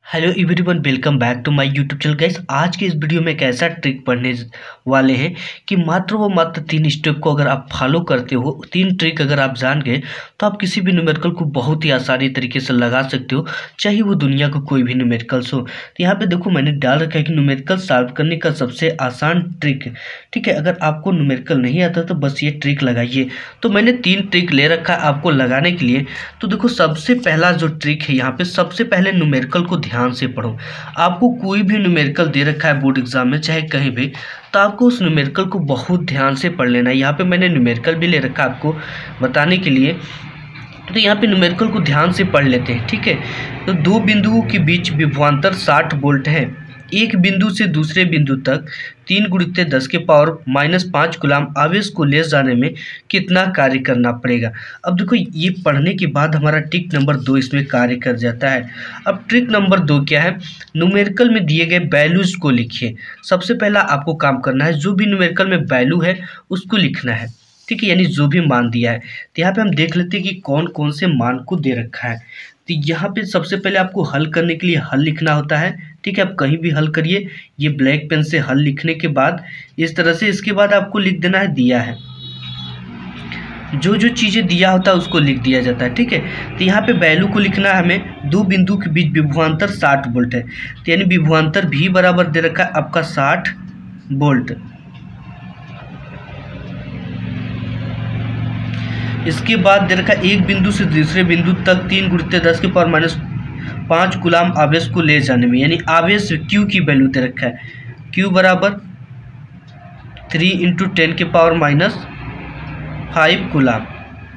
Hello everyone, welcome back to my YouTube channel. Guys, आज के इस वीडियो में एक ऐसा ट्रिक पढ़ने वाले हैं कि मात्र 3 स्टेप को अगर आप फॉलो करते हो, 3 ट्रिक अगर आप जान गए तो आप किसी भी न्यूमेरिकल को बहुत ही आसानी तरीके से लगा सकते हो, चाहे वो दुनिया का कोई भी न्यूमेरिकल्स हो। तो यहाँ पे देखो, मैंने डाल रखा है कि न्यूमेरिकल सॉल्व करने का सबसे आसान ट्रिक। ठीक है, अगर आपको न्यूमेरिकल नहीं आता तो बस ये ट्रिक लगाइए। तो मैंने 3 ट्रिक ले रखा है आपको लगाने के लिए। तो देखो, सबसे पहला जो ट्रिक है यहाँ पे, सबसे पहले न्यूमेरिकल को ध्यान से पढ़ो। आपको कोई भी न्यूमेरिकल दे रखा है बोर्ड एग्जाम में, चाहे कहीं भी, तो आपको उस न्यूमेरिकल को बहुत ध्यान से पढ़ लेना है। यहाँ पे मैंने न्यूमेरिकल भी ले रखा है आपको बताने के लिए। तो यहाँ पे न्यूमेरिकल को ध्यान से पढ़ लेते हैं। ठीक है, तो 2 बिंदुओं के बीच विभवांतर 60 वोल्ट है। एक बिंदु से दूसरे बिंदु तक 3 × 10⁻⁻5 कूलम आवेश को ले जाने में कितना कार्य करना पड़ेगा। अब देखो, ये पढ़ने के बाद हमारा ट्रिक नंबर 2 इसमें कार्य कर जाता है। अब ट्रिक नंबर 2 क्या है? न्यूमेरिकल में दिए गए वैल्यूज को लिखिए। सबसे पहला आपको काम करना है, जो भी न्यूमेरिकल में वैल्यू है उसको लिखना है। ठीक है, यानी जो भी मान दिया है। तो यहाँ पे हम देख लेते हैं कि कौन कौन से मान को दे रखा है। तो यहाँ पे सबसे पहले आपको हल करने के लिए हल लिखना होता है। ठीक है, आप कहीं भी हल करिए। ये ब्लैक पेन से हल लिखने के बाद इस तरह से, इसके बाद आपको लिख देना है दिया है। जो जो चीज़ें दिया होता है उसको लिख दिया जाता है। ठीक है, तो यहाँ पे वैल्यू को लिखना है हमें। 2 बिंदु के बीच विभवांतर 60 वोल्ट है, तो यानी विभवांतर भी बराबर दे रखा है आपका 60 वोल्ट। इसके बाद दे रखा है एक बिंदु से दूसरे बिंदु तक 3 × 10⁻5 कूलम आवेश को ले जाने में, यानी आवेश Q की वैल्यू दे रखा है। Q बराबर 3 × 10⁻5 कूलम।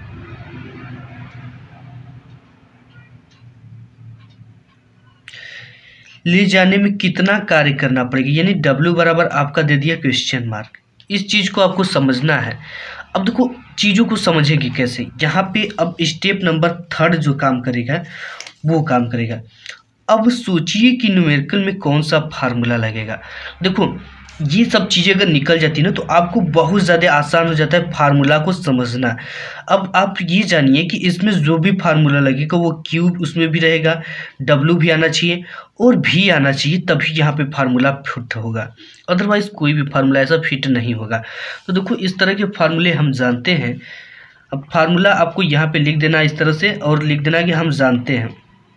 ले जाने में कितना कार्य करना पड़ेगा, यानी W बराबर आपका दे दिया क्वेश्चन मार्क। इस चीज़ को आपको समझना है। अब देखो, चीज़ों को समझेगी कैसे। यहाँ पे अब स्टेप नंबर 3 जो काम करेगा वो काम करेगा। अब सोचिए कि न्यूमेरिकल में कौन सा फार्मूला लगेगा। देखो, ये सब चीज़ें अगर निकल जाती ना तो आपको बहुत ज़्यादा आसान हो जाता है फार्मूला को समझना। अब आप ये जानिए कि इसमें जो भी फार्मूला लगेगा वो क्यूब उसमें भी रहेगा, डब्ल्यू भी आना चाहिए और भी आना चाहिए, तभी यहाँ पे फार्मूला फिट होगा। अदरवाइज़ कोई भी फार्मूला ऐसा फिट नहीं होगा। तो देखो, इस तरह के फार्मूले हम जानते हैं। अब फार्मूला आपको यहाँ पे लिख देना इस तरह से, और लिख देना कि हम जानते हैं।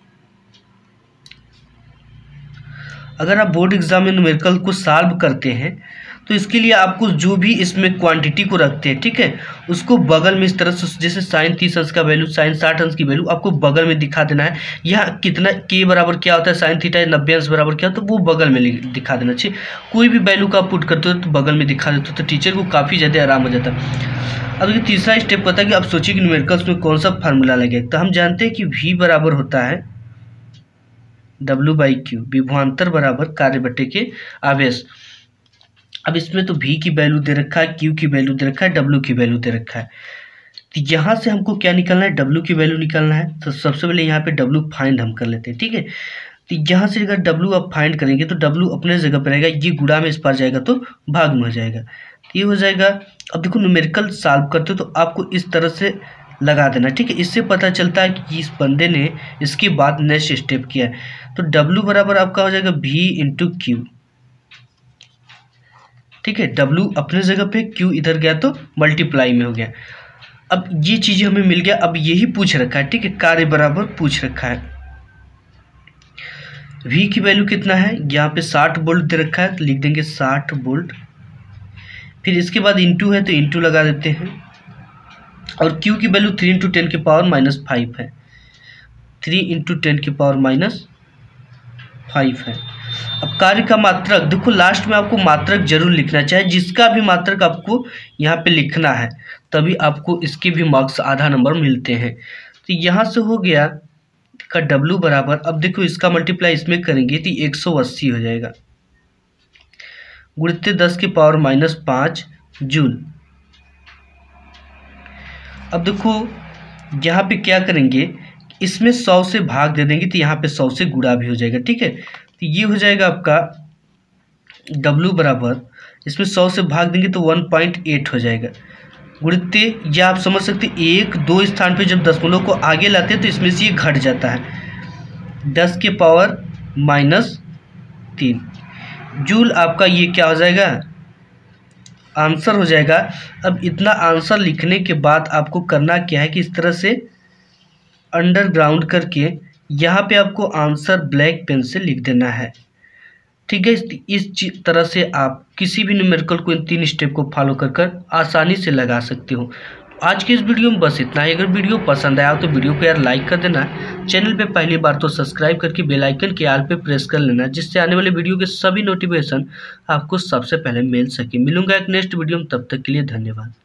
अगर आप बोर्ड एग्जाम में न्यूमेरिकल को सॉल्व करते हैं तो इसके लिए आपको जो भी इसमें क्वांटिटी को रखते हैं, ठीक है, उसको बगल में इस तरह से, जैसे sin 30 अंश का वैल्यू, sin 60 अंश की वैल्यू आपको बगल में दिखा देना है। यहाँ कितना के बराबर क्या होता है, sin थीटा 90 अंश बराबर क्या होता है, वो बगल में दिखा देना चाहिए। कोई भी वैल्यू का आप पुट करते हो तो बगल में दिखा देते हो, तो टीचर को काफ़ी ज़्यादा आराम हो जाता है। अब ये तीसरा स्टेप होता है कि आप सोचिए कि न्यूमेरिकल्स में कौन सा फार्मूला लगेगा। तो हम जानते हैं कि V बराबर होता है W/Q, विभवांतर बराबर कार्य बटे के आवेश। अब इसमें तो V की वैल्यू दे रखा है, Q की वैल्यू दे रखा है, W की वैल्यू दे रखा है। तो यहाँ से हमको क्या निकालना है, W की वैल्यू निकालना है। तो सबसे पहले यहाँ पे W फाइंड हम कर लेते हैं। ठीक है, तो यहाँ से अगर W आप फाइंड करेंगे तो W अपने जगह पर रहेगा, ये गुणा में इस पार जाएगा तो भाग में हो जाएगा, ये हो जाएगा। अब देखो, न्यूमेरिकल सॉल्व करते हो तो आपको इस तरह से लगा देना। ठीक है, इससे पता चलता है कि इस बंदे ने इसके बाद नेक्स्ट स्टेप किया है। तो W बराबर आपका हो जाएगा V × Q। ठीक है, W अपने जगह पे, Q इधर गया तो मल्टीप्लाई में हो गया। अब ये चीज़ें हमें मिल गया। अब यही पूछ रखा है, ठीक है, कार्य बराबर पूछ रखा है। V की वैल्यू कितना है, यहाँ पे 60 वोल्ट दे रखा है, तो लिख देंगे 60 वोल्ट। फिर इसके बाद इंटू है तो इंटू लगा देते हैं, और Q की वैल्यू 3 × 10⁻5 है। 3 × 10⁻5 है। अब कार्य का मात्रक देखो, लास्ट में आपको मात्रक जरूर लिखना चाहिए, जिसका भी मात्रक आपको यहाँ पे लिखना है, तभी आपको इसके भी मार्क्स आधा नंबर मिलते हैं। तो यहाँ से हो गया का W बराबर, अब देखो इसका मल्टीप्लाई इसमें करेंगे तो 180 हो जाएगा, × 10⁻5 जूल। अब देखो, यहाँ पे क्या करेंगे, इसमें 100 से भाग दे देंगे तो यहाँ पे 100 से गुणा भी हो जाएगा। ठीक है, तो ये हो जाएगा आपका W बराबर, इसमें 100 से भाग देंगे तो 1.8 हो जाएगा, गुणित्य, या आप समझ सकते 1 2 स्थान पे जब दशमलव को आगे लाते हैं तो इसमें से ये घट जाता है, 10⁻ -3 जूल आपका ये क्या हो जाएगा, आंसर हो जाएगा। अब इतना आंसर लिखने के बाद आपको करना क्या है कि इस तरह से अंडरग्राउंड करके यहाँ पे आपको आंसर ब्लैक पेन से लिख देना है। ठीक है, इस तरह से आप किसी भी न्यूमेरिकल को इन 3 स्टेप को फॉलो कर कर आसानी से लगा सकते हो। आज की इस वीडियो में बस इतना ही। अगर वीडियो पसंद आया तो वीडियो को यार लाइक कर देना, चैनल पे पहली बार तो सब्सक्राइब करके बेल आइकन के आल पे प्रेस कर लेना, जिससे आने वाले वीडियो के सभी नोटिफिकेशन आपको सबसे पहले मिल सके। मिलूंगा एक नेक्स्ट वीडियो में, तब तक के लिए धन्यवाद।